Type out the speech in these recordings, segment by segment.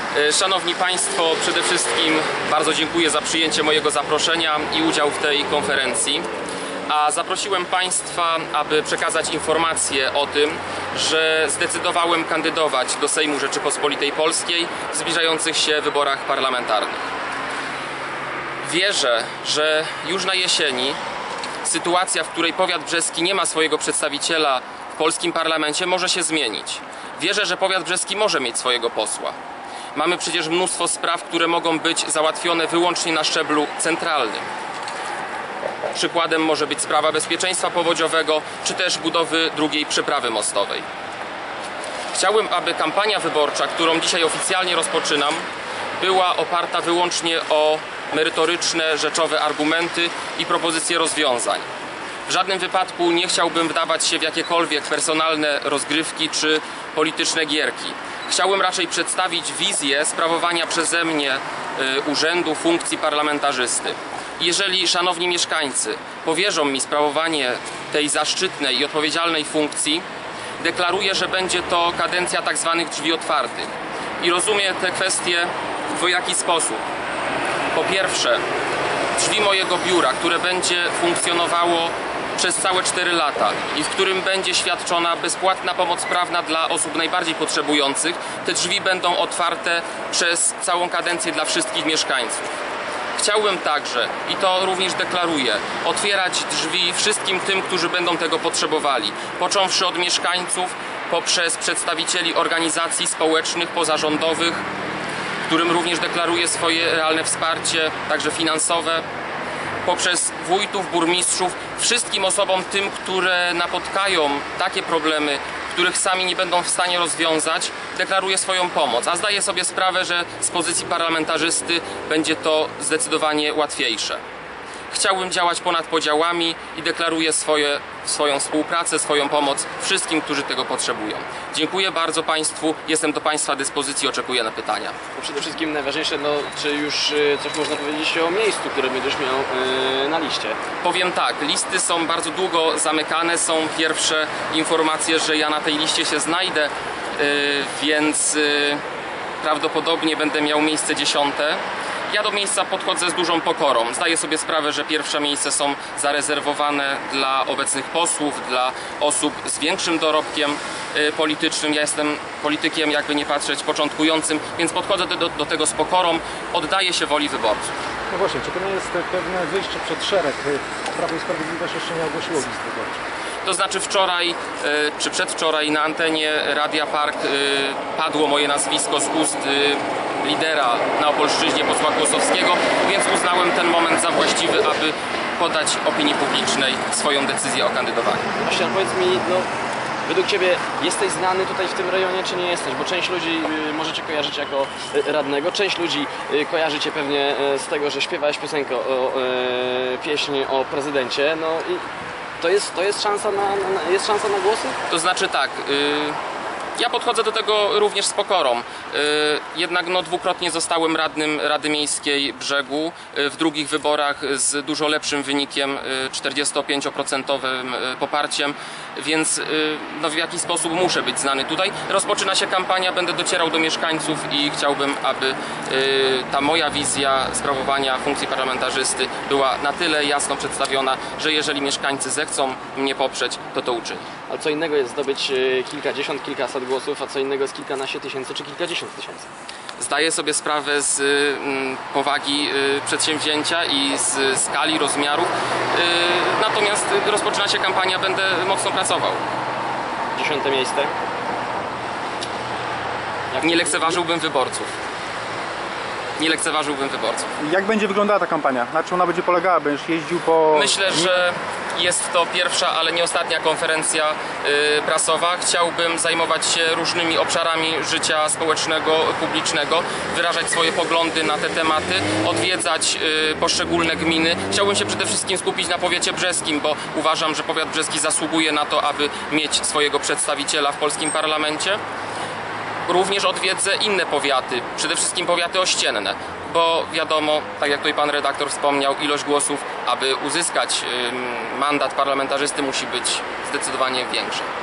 Szanowni Państwo, przede wszystkim bardzo dziękuję za przyjęcie mojego zaproszenia i udział w tej konferencji. A zaprosiłem Państwa, aby przekazać informację o tym, że zdecydowałem kandydować do Sejmu Rzeczypospolitej Polskiej w zbliżających się wyborach parlamentarnych. Wierzę, że już na jesieni sytuacja, w której powiat brzeski nie ma swojego przedstawiciela w polskim parlamencie, może się zmienić. Wierzę, że powiat brzeski może mieć swojego posła. Mamy przecież mnóstwo spraw, które mogą być załatwione wyłącznie na szczeblu centralnym. Przykładem może być sprawa bezpieczeństwa powodziowego, czy też budowy drugiej przeprawy mostowej. Chciałbym, aby kampania wyborcza, którą dzisiaj oficjalnie rozpoczynam, była oparta wyłącznie o merytoryczne, rzeczowe argumenty i propozycje rozwiązań. W żadnym wypadku nie chciałbym wdawać się w jakiekolwiek personalne rozgrywki czy polityczne gierki. Chciałbym raczej przedstawić wizję sprawowania przeze mnie urzędu, funkcji parlamentarzysty. Jeżeli szanowni mieszkańcy powierzą mi sprawowanie tej zaszczytnej i odpowiedzialnej funkcji, deklaruję, że będzie to kadencja tak zwanych drzwi otwartych. I rozumiem te kwestie w dwojaki sposób. Po pierwsze, drzwi mojego biura, które będzie funkcjonowało przez całe 4 lata i w którym będzie świadczona bezpłatna pomoc prawna dla osób najbardziej potrzebujących, te drzwi będą otwarte przez całą kadencję dla wszystkich mieszkańców. Chciałbym także, i to również deklaruję, otwierać drzwi wszystkim tym, którzy będą tego potrzebowali, począwszy od mieszkańców, poprzez przedstawicieli organizacji społecznych, pozarządowych, którym również deklaruję swoje realne wsparcie, także finansowe, poprzez wójtów, burmistrzów, wszystkim osobom tym, które napotkają takie problemy, których sami nie będą w stanie rozwiązać, deklaruję swoją pomoc. A zdaję sobie sprawę, że z pozycji parlamentarzysty będzie to zdecydowanie łatwiejsze. Chciałbym działać ponad podziałami i deklaruję swoją współpracę, swoją pomoc wszystkim, którzy tego potrzebują. Dziękuję bardzo Państwu, jestem do Państwa dyspozycji, oczekuję na pytania. Przede wszystkim najważniejsze, czy już coś można powiedzieć o miejscu, które będziesz miał na liście? Powiem tak, listy są bardzo długo zamykane, są pierwsze informacje, że ja na tej liście się znajdę, więc prawdopodobnie będę miał miejsce 10. Ja do miejsca podchodzę z dużą pokorą. Zdaję sobie sprawę, że pierwsze miejsca są zarezerwowane dla obecnych posłów, dla osób z większym dorobkiem politycznym. Ja jestem politykiem, jakby nie patrzeć, początkującym, więc podchodzę do tego z pokorą, oddaję się woli wyborców. No właśnie, czy to nie jest pewne wyjście przed szereg? Prawo i Sprawiedliwość jeszcze nie ogłosiło list wyborczych. To znaczy wczoraj czy przedwczoraj na antenie Radia Park padło moje nazwisko z ust lidera na Opolszczyźnie, posła Kłosowskiego, więc uznałem ten moment za właściwy, aby podać opinii publicznej swoją decyzję o kandydowaniu. Właśnie, powiedz mi, według Ciebie jesteś znany tutaj w tym rejonie, czy nie jesteś? Bo część ludzi może Cię kojarzyć jako radnego, część ludzi kojarzy Cię pewnie z tego, że śpiewałeś piosenkę, pieśń o prezydencie, i to jest szansa na głosy? To znaczy tak, ja podchodzę do tego również z pokorą. Jednak dwukrotnie zostałem radnym Rady Miejskiej Brzegu, w drugich wyborach z dużo lepszym wynikiem, 45% poparciem, więc w jakiś sposób muszę być znany tutaj. Rozpoczyna się kampania, będę docierał do mieszkańców i chciałbym, aby ta moja wizja sprawowania funkcji parlamentarzysty była na tyle jasno przedstawiona, że jeżeli mieszkańcy zechcą mnie poprzeć, to uczynię. Ale co innego jest zdobyć kilkadziesiąt, kilkaset głosów, a co innego jest kilkanaście tysięcy czy kilkadziesiąt tysięcy. Zdaję sobie sprawę z powagi przedsięwzięcia i z skali, rozmiarów. Natomiast rozpoczyna się kampania, będę mocno pracował. 10. miejsce? Nie lekceważyłbym wyborców. Nie lekceważyłbym wyborców. Jak będzie wyglądała ta kampania? Na czym ona będzie polegała? Będziesz jeździł po... Myślę, że jest to pierwsza, ale nie ostatnia konferencja prasowa. Chciałbym zajmować się różnymi obszarami życia społecznego, publicznego, wyrażać swoje poglądy na te tematy, odwiedzać poszczególne gminy. Chciałbym się przede wszystkim skupić na powiecie brzeskim, bo uważam, że powiat brzeski zasługuje na to, aby mieć swojego przedstawiciela w polskim parlamencie. Również odwiedzę inne powiaty, przede wszystkim powiaty ościenne, bo wiadomo, tak jak tutaj pan redaktor wspomniał, ilość głosów, aby uzyskać mandat parlamentarzysty, musi być zdecydowanie większa.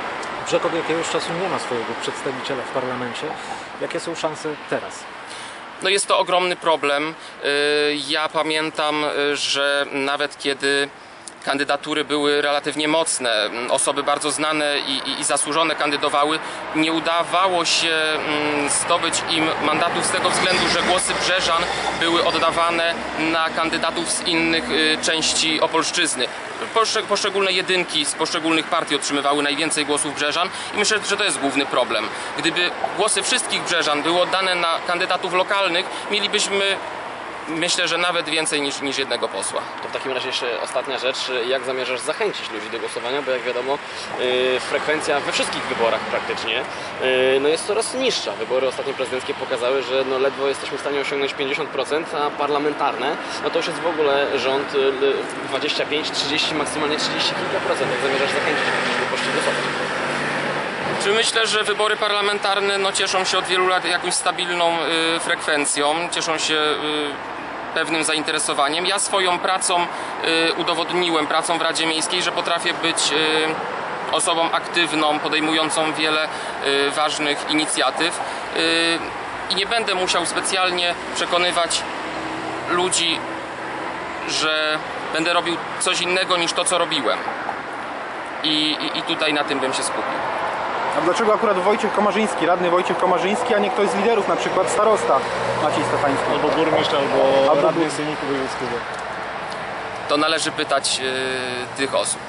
Brzeg od jakiegoś czasu nie ma swojego przedstawiciela w parlamencie. Jakie są szanse teraz? No jest to ogromny problem. Ja pamiętam, że nawet kiedy kandydatury były relatywnie mocne, osoby bardzo znane i zasłużone kandydowały, nie udawało się zdobyć im mandatów z tego względu, że głosy Brzeżan były oddawane na kandydatów z innych części Opolszczyzny. Poszczególne jedynki z poszczególnych partii otrzymywały najwięcej głosów Brzeżan i myślę, że to jest główny problem. Gdyby głosy wszystkich Brzeżan były oddane na kandydatów lokalnych, mielibyśmy, myślę, że nawet więcej niż jednego posła. To w takim razie jeszcze ostatnia rzecz, jak zamierzasz zachęcić ludzi do głosowania, bo jak wiadomo frekwencja we wszystkich wyborach praktycznie no jest coraz niższa. Wybory ostatnie prezydenckie pokazały, że no ledwo jesteśmy w stanie osiągnąć 50%, a parlamentarne no to już jest w ogóle rząd 25, 30, maksymalnie 30 kilka procent. Jak zamierzasz zachęcić ludzi do poszli głosować? Czy myślę, że wybory parlamentarne no, cieszą się od wielu lat jakąś stabilną frekwencją, cieszą się pewnym zainteresowaniem. Ja swoją pracą udowodniłem, pracą w Radzie Miejskiej, że potrafię być osobą aktywną, podejmującą wiele ważnych inicjatyw i nie będę musiał specjalnie przekonywać ludzi, że będę robił coś innego niż to, co robiłem. I tutaj na tym bym się skupił. A dlaczego akurat Wojciech Komarzyński, radny Wojciech Komarzyński, a nie ktoś z liderów, na przykład starosta Maciej Stefański? Albo burmistrz, albo radny burmistrz. Sejmiku Wojewódzkiego. To należy pytać tych osób.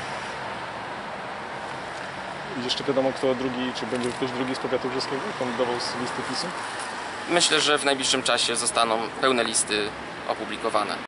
I jeszcze wiadomo, kto drugi, czy będzie ktoś drugi z powiatu brzeskiego kandydował z listy PiS-u? Myślę, że w najbliższym czasie zostaną pełne listy opublikowane.